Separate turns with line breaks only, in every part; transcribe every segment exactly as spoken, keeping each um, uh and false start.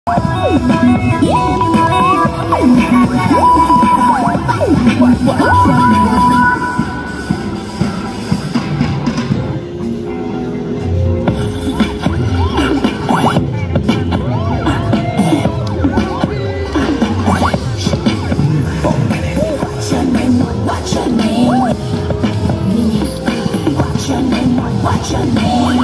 What's your name?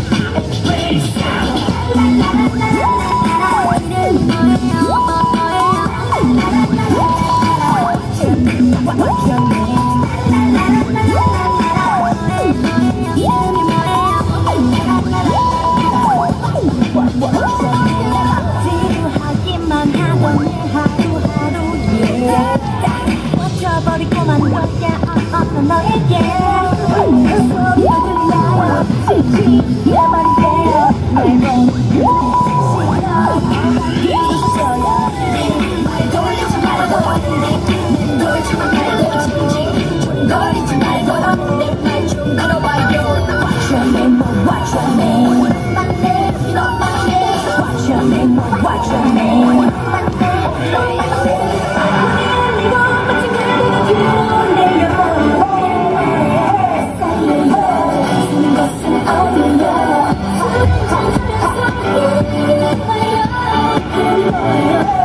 지루하기만 하던 내 하루하루에 꽂혀버리고만 너야 없는 너에게 소리가 들려요 지치려버린 대로 날 보는 싫어요 말 돌리지 말고 내 돌지만 말고 징징거리지 말고 내 말 좀 걸어봐요 What's your name? What's your name? What's your name? What's your name? Oh,